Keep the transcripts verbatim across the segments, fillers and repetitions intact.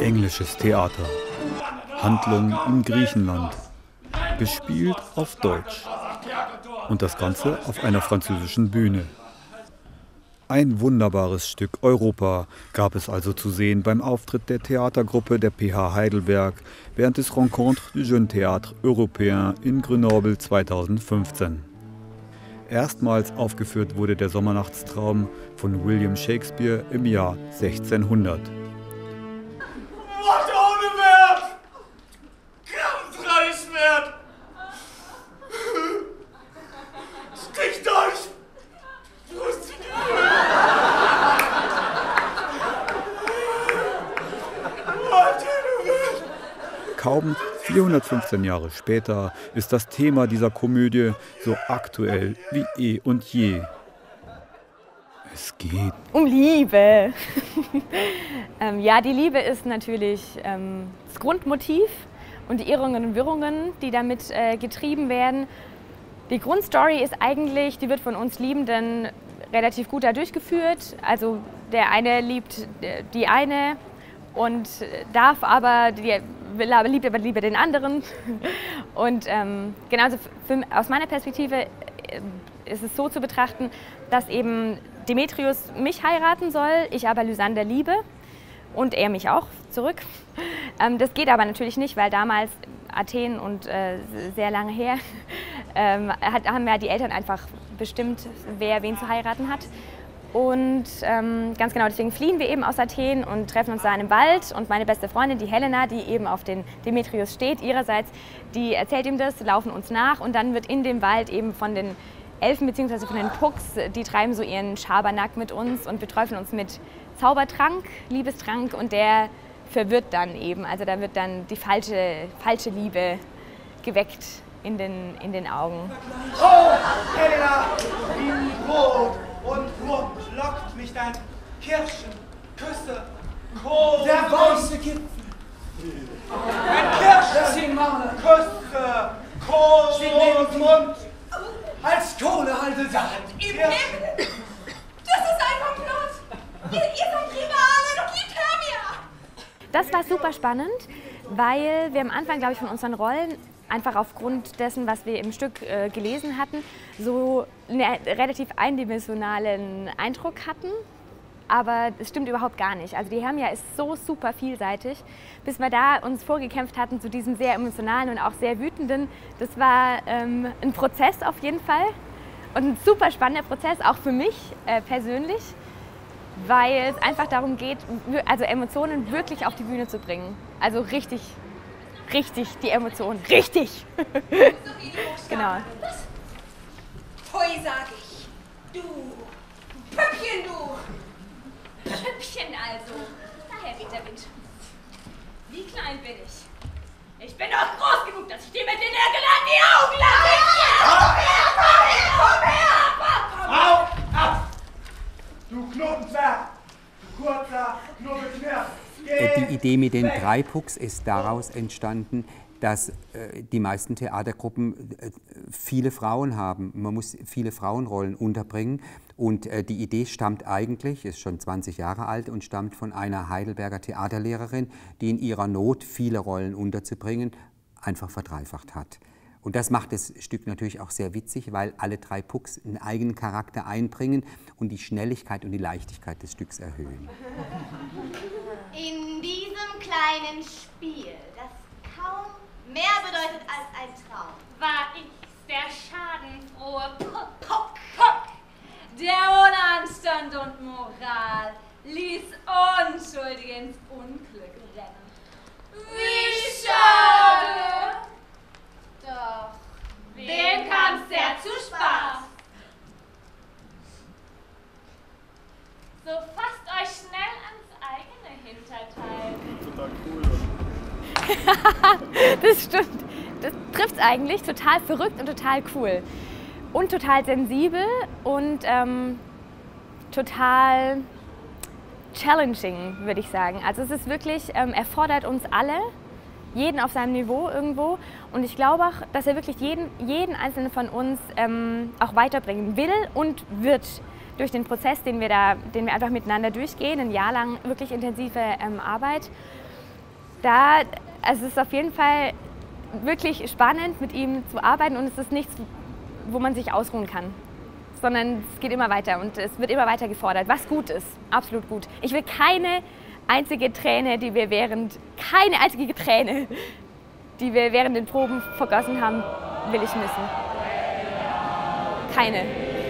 Englisches Theater. Handlung in Griechenland. Gespielt auf Deutsch. Und das Ganze auf einer französischen Bühne. Ein wunderbares Stück Europa gab es also zu sehen beim Auftritt der Theatergruppe der P H Heidelberg während des Rencontre du Jeune Théâtre Européen in Grenoble zweitausendfünfzehn. Erstmals aufgeführt wurde der Sommernachtstraum von William Shakespeare im Jahr sechzehnhundert. Worte ohne Wert! Kampfreies Wert! Sticht euch! Kaum vierhundertfünfzehn Jahre später ist das Thema dieser Komödie so aktuell wie eh und je. Es geht um Liebe. ähm, ja, die Liebe ist natürlich ähm, das Grundmotiv und die Irrungen und Wirrungen, die damit äh, getrieben werden. Die Grundstory ist eigentlich, die wird von uns Liebenden relativ gut da durchgeführt. Also der eine liebt die eine und darf aber, die, will aber liebt aber lieber den anderen. Und ähm, genauso für, aus meiner Perspektive ist es so zu betrachten, dass eben Demetrius mich heiraten soll, ich aber Lysander liebe und er mich auch zurück. Ähm, das geht aber natürlich nicht, weil damals Athen und äh, sehr lange her ähm, hat, haben ja die Eltern einfach bestimmt, wer wen zu heiraten hat. Und ähm, ganz genau, deswegen fliehen wir eben aus Athen und treffen uns da in einem Wald. Und meine beste Freundin, die Helena, die eben auf den Demetrius steht, ihrerseits, die erzählt ihm das, laufen uns nach. Und dann wird in dem Wald eben von den Elfen bzw. von den Pucks, die treiben so ihren Schabernack mit uns und beträufeln uns mit Zaubertrank, Liebestrank. Und der verwirrt dann eben. Also da wird dann die falsche, falsche Liebe geweckt in den, in den Augen. Oh, Helena, in Rot und Rot lockt mich dein Kirschen, Küsse, Kohl. Der weiße Gipfel. Ein Kirschen, Küsse, Kohl und Mund. Als Kohle halte Sand. Im Himmel! Das ist ein Komplott! Ihr, ihr seid Rivalen und liebt Hermia! Das war super spannend, weil wir am Anfang, glaube ich, von unseren Rollen einfach aufgrund dessen, was wir im Stück äh, gelesen hatten, so einen relativ eindimensionalen Eindruck hatten. Aber es stimmt überhaupt gar nicht. Also die Hermia ist so super vielseitig. Bis wir da uns vorgekämpft hatten zu diesem sehr emotionalen und auch sehr wütenden, das war ähm, ein Prozess auf jeden Fall. Und ein super spannender Prozess, auch für mich äh, persönlich, weil es einfach darum geht, also Emotionen wirklich auf die Bühne zu bringen. Also richtig, richtig die Emotionen. Richtig! Genau. Pfui, sag ich. Du, Püppchen, du! Püppchen also. Daher weht der Wind. Wie klein bin ich? Ich bin doch groß genug, dass ich dir mit den Nägeln an die Augen lasse! Komm her, komm her, komm her! Au, ab! Du Knotenzwerg! Du kurzer Knobelknirps! Die Idee mit den drei Pucks ist daraus entstanden, dass äh, die meisten Theatergruppen äh, viele Frauen haben. Man muss viele Frauenrollen unterbringen. Und äh, die Idee stammt eigentlich, ist schon zwanzig Jahre alt und stammt von einer Heidelberger Theaterlehrerin, die in ihrer Not, viele Rollen unterzubringen, einfach verdreifacht hat. Und das macht das Stück natürlich auch sehr witzig, weil alle drei Pucks einen eigenen Charakter einbringen und die Schnelligkeit und die Leichtigkeit des Stücks erhöhen. In diesem kleinen Spiel, das kaum mehr bedeutet als ein Traum, war ich's, der schadenfrohe Puck, Puck, Puck, der ohne Anstand und Moral ließ Unschuldige ins Unglück rennen. Wie schade! doch Wem kam's sehr zu Spaß? So fasst euch schnell ans eigene Hinterteil. Das stimmt. Das trifft es eigentlich. Total verrückt und total cool. Und total sensibel und ähm, total challenging, würde ich sagen. Also es ist wirklich, ähm, erfordert uns alle, jeden auf seinem Niveau irgendwo. Und ich glaube auch, dass er wirklich jeden, jeden Einzelnen von uns ähm, auch weiterbringen will und wird durch den Prozess, den wir, da, den wir einfach miteinander durchgehen, ein Jahr lang wirklich intensive ähm, Arbeit. da, also es ist auf jeden Fall wirklich spannend, mit ihm zu arbeiten und es ist nichts, wo man sich ausruhen kann, sondern es geht immer weiter und es wird immer weiter gefordert, was gut ist, absolut gut. Ich will keine einzige Träne, die wir während, keine einzige Träne, die wir während den Proben vergossen haben, will ich missen. Keine.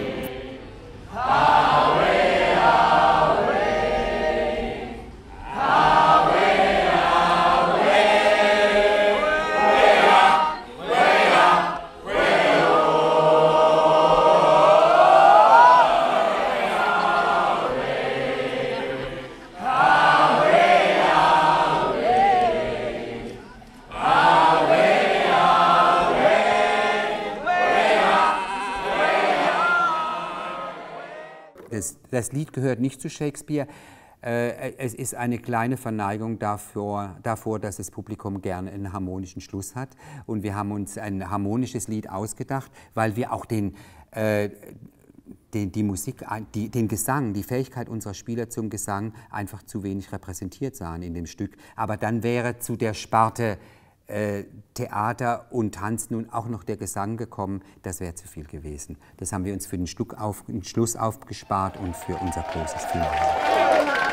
Das, das Lied gehört nicht zu Shakespeare. Äh, es ist eine kleine Verneigung davor, davor, dass das Publikum gerne einen harmonischen Schluss hat. Und wir haben uns ein harmonisches Lied ausgedacht, weil wir auch den, äh, den, die Musik, die, den Gesang, die Fähigkeit unserer Spieler zum Gesang einfach zu wenig repräsentiert sahen in dem Stück. Aber dann wäre zu der Sparte Äh, Theater und Tanz nun auch noch der Gesang gekommen, das wäre zu viel gewesen. Das haben wir uns für den, Schluck auf, den Schluss aufgespart und für unser großes Finale.